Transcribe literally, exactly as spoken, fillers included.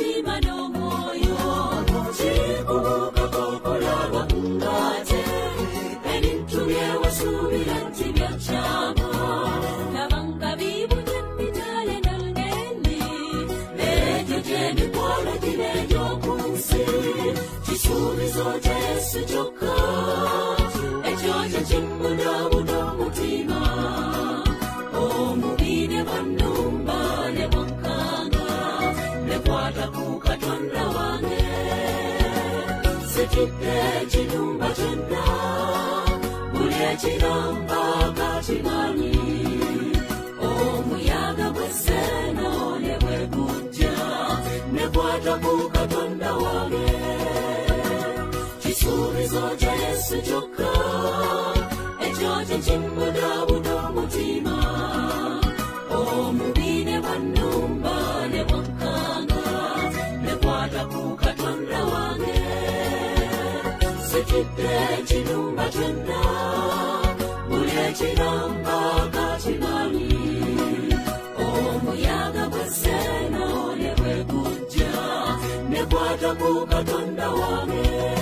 omutima n'omwoyo kikubuka kokolaba ngate ebintu byewasuubira nti byakyama nabanga bibunye emitale n'olunene egyo gy'emikwano gino egy'oku nsi kisuubizo kya Yesu kyokka ekyo kye kimbudaabuda omutima omubi ne bwannumba ne bwankanga ne kwata ku Katonda wange sikidde ekinumba kyonna buli ekiramba kakimanyi omuyaga bw'esseeno ne bwe gujja ne kwata ku Katonda wange kisuubizo kya Yesu kyokka ekyo kye kimbudaabuda omutima omubi ne bwannumba ne bwankanga ne kwata ku Katonda wange sikidde ekinumba kyonna buli ekiramba kakimanyi omuyaga bw'esseeno ne bwe gujja ne kwata ku Katonda wange